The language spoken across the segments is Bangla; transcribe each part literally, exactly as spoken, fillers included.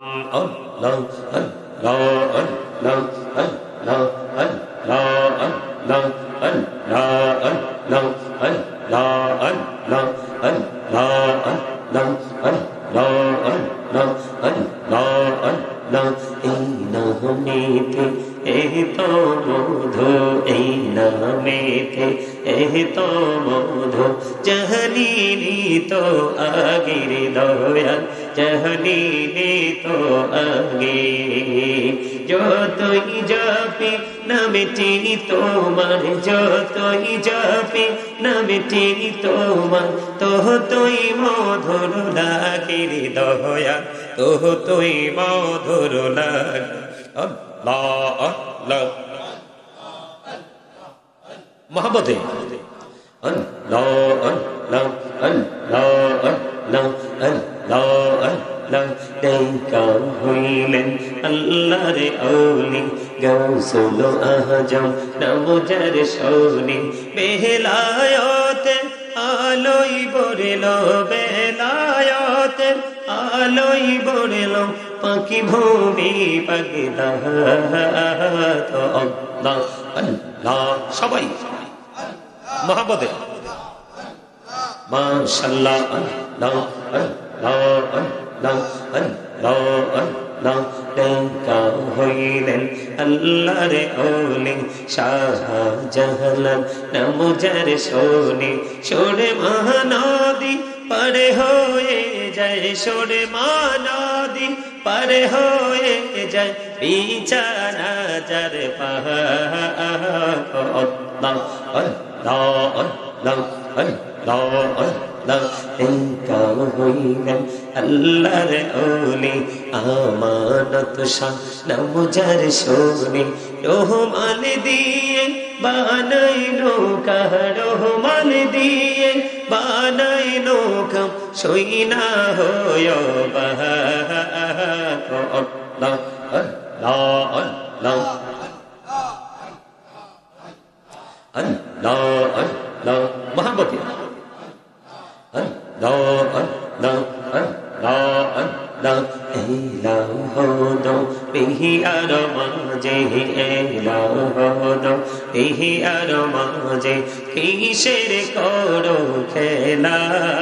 Allah, Allah, Allah, Allah, Allah, Allah, Allah, Allah, Allah, Allah, Allah, Allah, Allah, Allah, এই নামেতে এত মধু, এই নামেতে এত মধু, জানিনি তো আগের দয়াল, জানিনি তো আগে। যতই জপি নামটি তোমার, যতই জপি নামটি তোমার, ততই মধুর লাগে দয়াল, ততই মধুর লাগে। আল্লাহ আল্লাহ মহব্বতে আল্লাহ আল্লাহ আল্লাহ আল্লাহ আল্লাহ আল্লাহ। দেখা হইলেন আল্লাহর আউলি, গাউসুল আজম নবজার শৌনি, বেলায়েতে আলোই বরিল, বেলায়েতে আলোই বরিল, পাখি ভূমি পাগলা। আল্লাহ আল্লাহ সবাই মহব্বতে মাশাআল্লাহ। আল্লাহ আল্লাহ আল্লাহ আল্লাহ আল্লাহ। দেখা হইলেন আল্লাহর আউলি, শাহজালাল নবজার শৌনি, সোরে মহানদী পারে হয়ে যায়, সোরে মহানদী পারে হয়ে যায়, বিছানা যার পাহাড়। আল্লাহ আল্লাহ আল্লাহ আল্লাহ আল্লাহ। দেখা হইলেন আল্লাহর আউলি, আমানত শাহ নবজার শৌনি, রহমান দিয়ে বানাই নৌকা, রহমান দিয়ে বানাই নৌকা, সইনা হয় বাহার। আল্লাহ আল্লাহ আল্লাহ আল্লাহ আল্লাহ মহব্বতে আল্লাহ আল্লাহ আল্লাহ আল্লাহ। এলাহো বিহি আর মাঝে, এলাহো বিহি আর মাঝে, কিসের করো খেলা,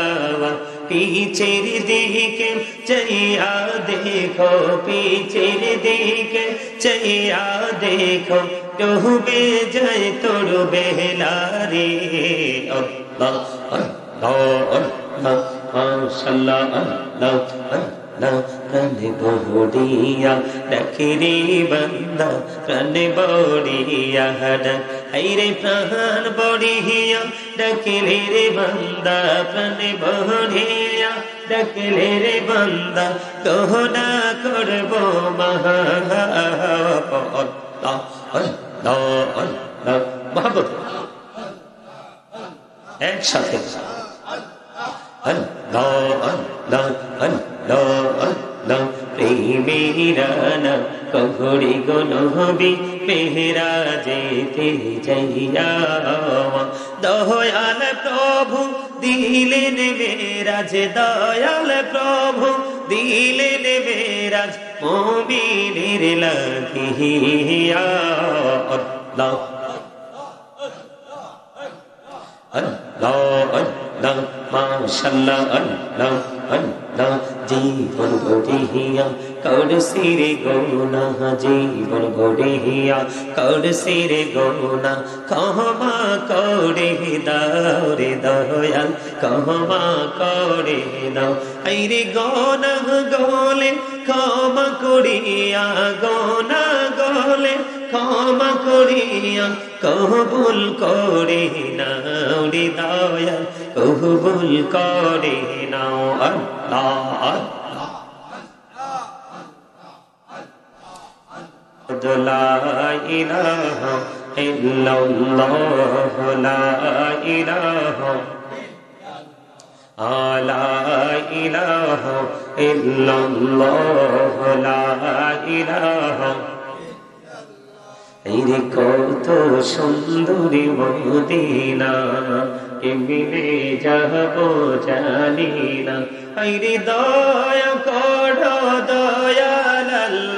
পিছের দিকে চাইয়া দেখো, পিছের দিকে চাইয়া দেখো, ডুবে যায় তোর বেলারে। আল্লাহ আল্লাহ আল্লাহ মাশাআল্লাহ। আল্লাহ আল্লাহ প্রাণে বড়িয়া ডাকে রে বান্দা, প্রাণে বড়িয়া ডাক, হাইরে প্রাণ বড়িয়া ডাকলে রে বান্দা, প্রাণে বড়িয়া ডাকলে রে বান্দা, তোহনা করব মহা। আল্লাহ আল্লাহ আল্লাহ মহব্বত একসাথে আল্লাহ আল্লাহ আল্লাহ আল্লাহ। প্রেমেরানা কঘড়ি গো নবী, মেহরা যেতে যাইয়া, দয়াল প্রভু দিলেন মেরাজ, দয়াল প্রভু দিলেন মেরাজ, মুমিনের লাগিয়া। আল্লাহ আল্লাহ আল্লাহ মাশাআল্লাহ। আল্লাহ আল্লাহ জীবন গড়িয়া করছি রে গৌনা, জীবন গড়িয়া করছি রে গৌনা, ক্ষমা করে দাও রে দয়াল, ক্ষমা করে দাও। আইরে গৌনা গলে ক্ষমা করিয়া, গৌনা গলে ক্ষমা করিয়া, কবুল করে নাও রে দয়াল, কবুল করে নাও। আল্লাহ আল্লাহ লা ইলাহা ইল্লাল্লাহ, লা ইলাহা লা ইলাহা ইল্লাল্লাহ, লা ইলাহা। এরে কত সুন্দরী মদিনা, কেমনে যাবো জানি না। আইরে দয়া করো দয়া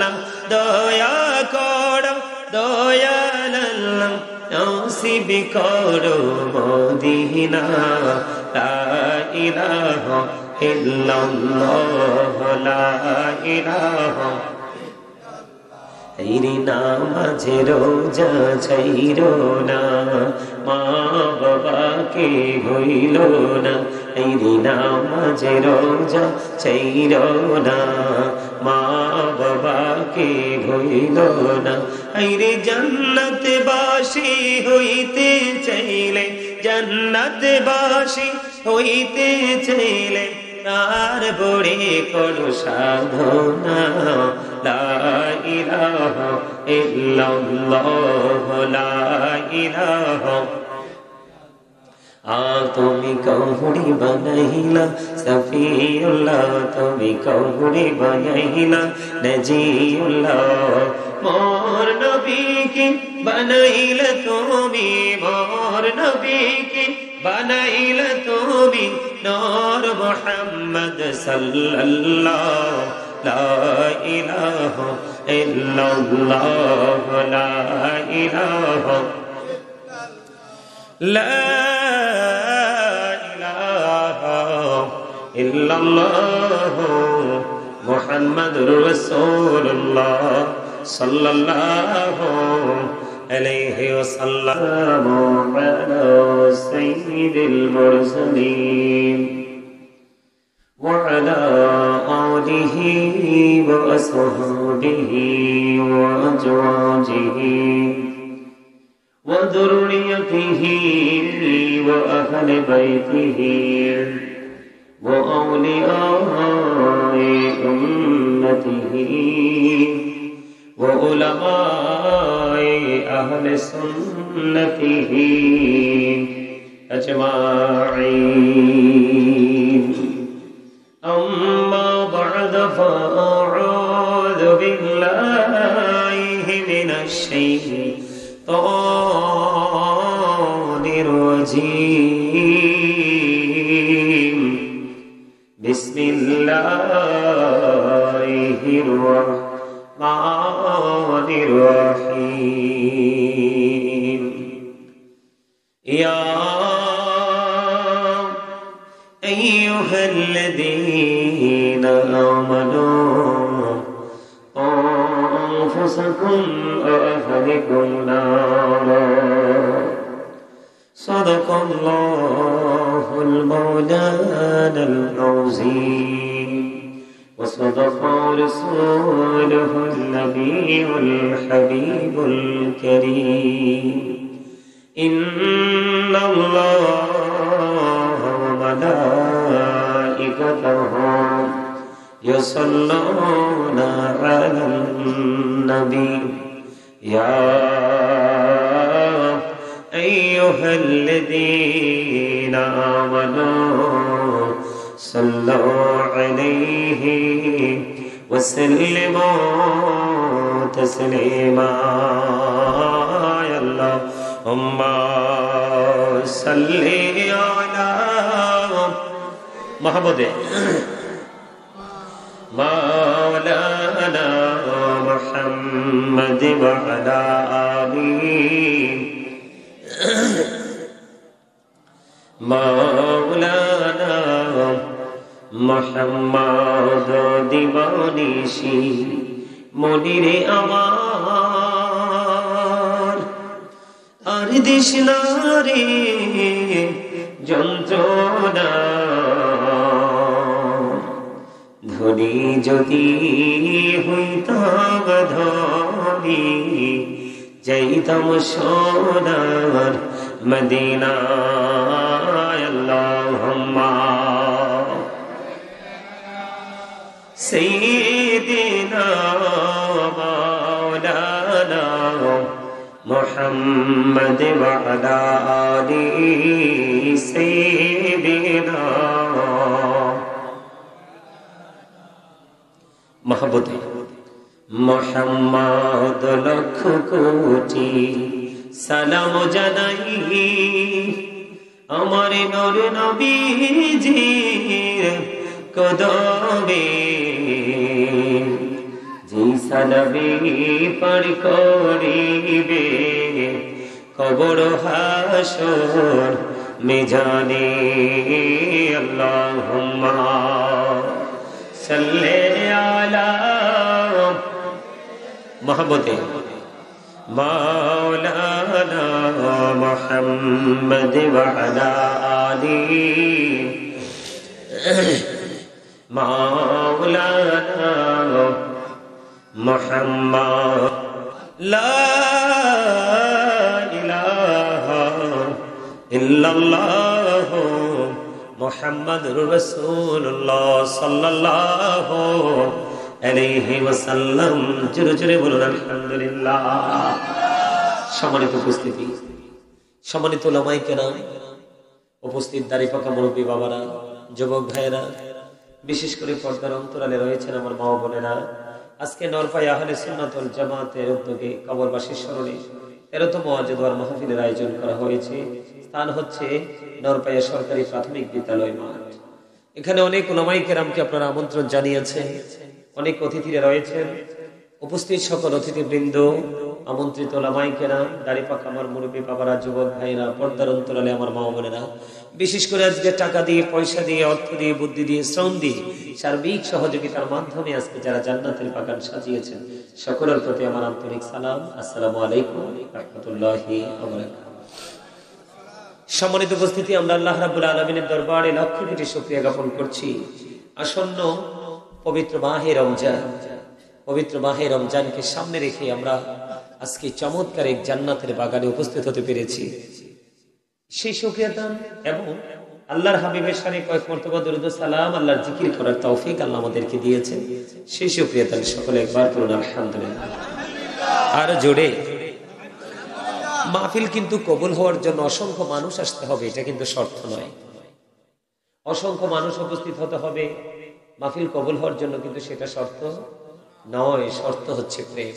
আল্লাহ দয়া করো দয়াল আল্লাহ নসিব করো মদিনা লা ইলাহা ইল্লাল্লাহ লা ইলাহা তেরি নামাজে রোজা ছাইরো না মা বাবাকে ভুইলো না তেরি নামাজে রোজা ছাইরো না মা বাবাকে ভুইলো না আইরে জান্নাত বাসী হইতে চাইলে জান্নাত বাসী হইতে চাইলে তার বড়ে করো সাধনা লা ইলাহা ইল্লাল্লাহ লা ইলাহা আ তুমি কৌড়ি বানাইলা সফিউল্লাহ তুমি কৌড়ি বানাইলা নজিউল্লাহ মোর নবীকে বানাইলা তুমি মোর নবীকে বানাইলা তুমি নূর মুহাম্মদ সাল্লাল্লাহ লা ইলাহা ইল্লাল্লাহ লা ইলাহা লা ইলাহা ইল্লাল্লাহ মুহাম্মাদুর রাসূলুল্লাহ সাল্লাল্লাহু আলাইহি ওয়াসাল্লাম আলা সাইয়্যিদিল মুরসালিন ওয়া আলা আলিহি ওয়া আসহাবিহি ওয়া আজওয়াজিহি وذريته وأهل بيته وأولياء أمته وعلماء أهل سنته أجمعين أما بعد فأعوذ بالله من الشيطان الرجيم بسم الله الرحمن الرحيم يا أيها الذين آمنوا أنفسكم وأهلكم نارا صدق الله المولانا العظيم وصدق رسوله النبي الحبيب الكريم إن الله وملائكته يصلون على النبي يا أيها الذين آمنوا صلوا عليه وسلموا تسليما يا اللهم صل على محمد مولانا محمد وعلى آله مولانا محمد দিবানিশি মনিরে আমার আর দিস না রে যন্ত্রণা ধনী যদি হইতাম ধনী যাইতাম সোনার মদিনায় আল্লাহুম্মা সাইয়্যিদিনা মাওলানা মুহাম্মদ ওয়া আলা আলি সাইয়্যিদিনা মহব্বতে মুহাম্মদ লক্ষ কোটি সালাম জানাই আমার নূর নবীজির কদমে সালামি পার করিবে কবর হাসর মিজানে আল্লাহুম্মা সাল্লি আলা মুহাম্মাদে মাওলানা মুহাম্মদ ওয়া আলা আলি মাওলানা মুহাম্মদ লা ইলাহা ইল্লাল্লাহ মুহাম্মাদুর রাসূলুল্লাহ সাল্লাল্লাহু আলাইহি ওয়াসাল্লাম। জোরে জোরে বলুন আলহামদুলিল্লাহ। সম্মানিত উপস্থিতি, সম্মানিত উলামায়ে কেরাম, উপস্থিত দাড়ি পাকা মুরব্বী বাবারা, যুবক ভাইয়েরা, বিশেষ করে পর্দার অন্তরালে রয়েছেন আমার মা বোনেরা, আজকে নরপাই আহলে সুন্নাত ওয়াল জামাতের উদ্যোগে কবরবাসীর স্মরণে তেরোতম ওয়াজেদ ওয়ার মাহফিলের আয়োজন করা হয়েছে। স্থান হচ্ছে নরপাইয়া সরকারি প্রাথমিক বিদ্যালয় মাঠ। এখানে অনেক উলামায়ে কেরামকে আপনারা আমন্ত্রণ জানিয়েছেন, অনেক অতিথিরা রয়েছেন। উপস্থিত সকল অতিথিবৃন্দ, আমন্ত্রিত উলামায়ে কেরাম, দাড়ি পাকা আমার মুরব্বী বাবারা, যুবক ভাইরা, পর্দার অন্তরালে আমার মা বোনেরা, বিশেষ করে আজকে টাকা দিয়ে, পয়সা দিয়ে, অর্থ দিয়ে, বুদ্ধি দিয়ে, শ্রম দিয়ে, সার্বিক সহযোগিতার মাধ্যমে আজকে যারা জান্নাতের বাগান সাজিয়েছেন, সকলের প্রতি আমার আন্তরিক সালাম। আসসালামু আলাইকুম রাহমাতুল্লাহি ওয়া বারাকাতুহু। সম্মানিত উপস্থিতি, আমরা আল্লাহ রাব্বুল আলামিনের দরবারে লক্ষ কোটি শুকরিয়া জ্ঞাপন করছি। আসন্ন পবিত্র মাহে রমজান, পবিত্র মাহে রমজানকে সামনে রেখে আমরা আজকে চমৎকার এক জান্নাতের বাগানে উপস্থিত হতে পেরেছি। সেই শুকরিয়া দান এবং আল্লাহর হাবিবের শানে কয়েক মর্তবা দরুদ ও সালাম, আল্লাহর জিকির করার তৌফিক আল্লাহ আমাদেরকে দিয়েছেন। সেই শুকরিয়া দান সকলে একবার করুন আলহামদুলিল্লাহ। আর জোরে মাহফিল কিন্তু কবুল হওয়ার জন্য অসংখ্য মানুষ আসতে হবে, এটা কিন্তু শর্ত নয়। অসংখ্য মানুষ উপস্থিত হতে হবে মাহফিল কবুল হওয়ার জন্য, কিন্তু সেটা শর্ত নয়। শর্ত হচ্ছে প্রেম।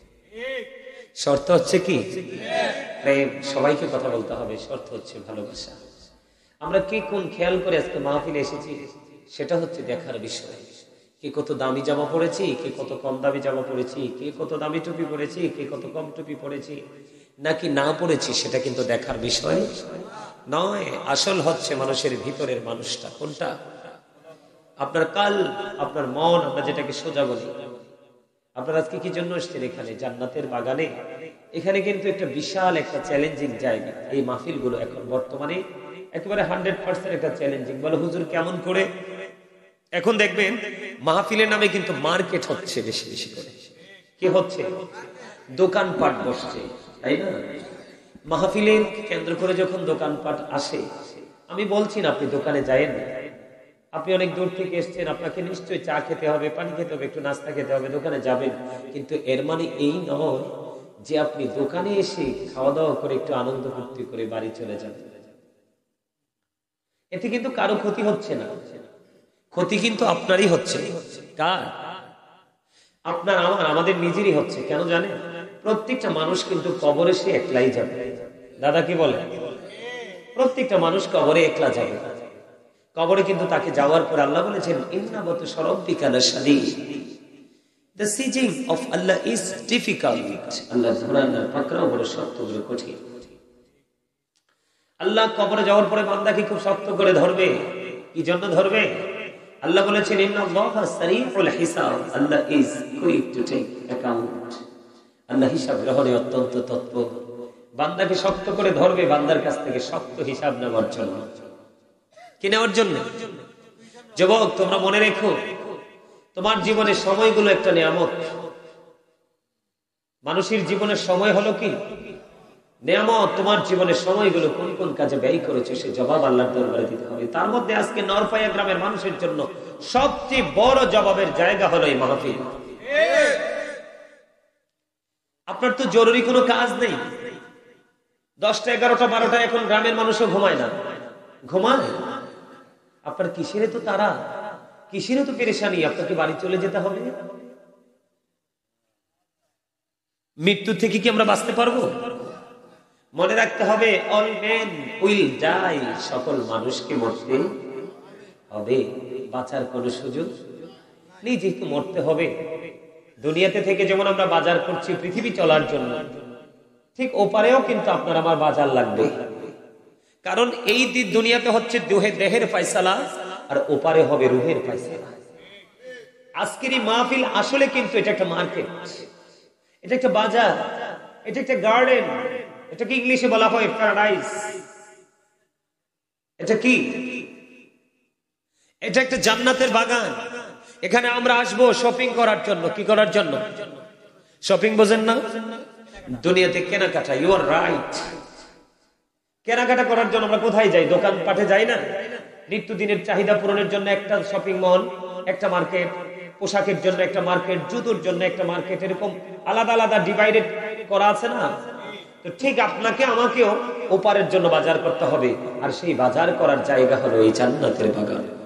শর্ত হচ্ছে কি? প্রেম। সবাইকে কথা বলতে হবে। শর্ত হচ্ছে ভালোবাসা। আমরা কে কোন খেয়াল করে আজকে মাহফিলে এসেছি সেটা হচ্ছে দেখার বিষয়। কে কত দামি জামা পরেছি, কে কত কম দামি জামা পরেছি, কে কত দামি টুপি পরেছি, কে কত কম টুপি পরেছি নাকি না পরেছি, সেটা কিন্তু দেখার বিষয় নয়। আসল হচ্ছে মানুষের ভিতরের মানুষটা কোনটা, আপনার কাল, আপনার মন, আমরা যেটাকে সোজা বলি। আপনারা আজকে কি জন্য এসেছেন এখানে? জান্নাতের বাগানে। এখানে কিন্তু একটা বিশাল একটা চ্যালেঞ্জিং জায়গা। এই মাহফিল গুলো এখন বর্তমানে একেবারে হান্ড্রেড পার্সেন্ট একটা চ্যালেঞ্জিং। বলে হুজুর কেমন করে? এখন দেখবেন মাহফিলের নামে কিন্তু মার্কেট হচ্ছে বেশি বেশি করে। কি হচ্ছে? দোকানপাট বসছে, তাই না? মাহফিলের কেন্দ্র করে যখন দোকানপাট আসে, আমি বলছি না আপনি দোকানে যায়েন না, আপনি অনেক দূর থেকে এসেছেন, আপনাকে নিশ্চয়ই চা খেতে হবে, পানি খেতে হবে, একটু নাস্তা খেতে হবে, দোকানে যাবেন। কিন্তু এর মানে এই নয় যে আপনি দোকানে এসে খাওয়া দাওয়া করে একটু আনন্দ ফুর্তি করে বাড়ি চলে যাবেন। এতে কিন্তু কারো ক্ষতি হচ্ছে না, ক্ষতি কিন্তু আপনারই হচ্ছে। কার? আপনার, আমার, আমাদের নিজেরই হচ্ছে। কেন জানেন? প্রত্যেকটা মানুষ কিন্তু কবরে সে একলাই যাবে। দাদা কি বলে? প্রত্যেকটা মানুষ কবরে একলা যাবে। কবরে কিন্তু তাকে যাওয়ার পর আল্লাহ বলেছেন, ইন্নাবাতু রাব্বিকা লাশাদীদ, the siege of Allah is difficult। আল্লাহ ধরার পাকড়াও বড় শক্ত, বড় কঠিন। আল্লাহ কবরে যাওয়ার পরে বান্দাকে খুব শক্ত করে ধরবে। কি জন্য ধরবে? আল্লাহ বলেছেন, ইন্নাল্লাহা সারিউল হিসাব, আল্লাহ is quick to take account। আল্লাহ হিসাব গ্রহণে অত্যন্ত তৎপর। বান্দাকে শক্ত করে ধরবে বান্দার কাছ থেকে শক্ত হিসাব নেওয়ার জন্য। কি নেওয়ার জন্য? যুবক, তোমরা মনে রেখো, তোমার জীবনের সময়গুলো একটা নিয়ামত। মানুষের জীবনের সময় হলো কি নিয়ামত। তোমার জীবনের সময়গুলো কোন কোন কাজে ব্যয় করেছে সে জবাব আল্লাহর দরবারে দিতে হবে। তার মধ্যে আজকে নরপাইয়া গ্রামের মানুষের জন্য সবচেয়ে বড় জবাবের জায়গা হলো এই মাহফিল। আপনার তো জরুরি কোনো কাজ নেই। দশটা এগারোটা বারোটা এখন গ্রামের মানুষও ঘুমায় না, ঘুমায়। আপনার কিসের তো তারা, কিসের তো পেরেশানি? আপনাকে বাড়ি চলে যেতে হবে। মৃত্যু থেকে কি আমরা বাঁচতে পারবো? মনে রাখতে হবে, অল মেন উইল ডাই, সকল মানুষকে মরতে হবে। বাঁচার কোন সুযোগ নেই। যেহেতু মরতে হবে, দুনিয়াতে থেকে যেমন আমরা বাজার করছি পৃথিবী চলার জন্য, ঠিক ওপারেও কিন্তু আপনার আমার বাজার লাগবে। কারণ এই দুনিয়াতে হচ্ছে দেহের ফয়সালা, আর ওপারে হবে রুহের ফয়সালা। আজকের এই মাহফিল আসলে কিন্তু এটা একটা মার্কেট, এটা একটা বাজার, এটা একটা গার্ডেন, এটাকে ইংলিশে বলা হয় প্যারাডাইস। এটা কি? এটা একটা জান্নাতের বাগান। এখানে আমরা আসবো শপিং করার জন্য। কি করার জন্য? শপিং বোঝেন না? দুনিয়াতে কেনাকাটা। You are right. কেনাকাটা করার জন্য আমরা কোথায় যাই? দোকান পাটে যাই না? নিত্যদিনের চাহিদা পূরণের জন্য একটা শপিং মল, একটা মার্কেট, পোশাকের জন্য একটা মার্কেট, জুতোর জন্য একটা মার্কেট, এরকম আলাদা আলাদা ডিভাইডেড করা আছে না? তো ঠিক আপনাকে আমাকেও ওপারের জন্য বাজার করতে হবে, আর সেই বাজার করার জায়গা হলো এই জান্নাতের বাগান।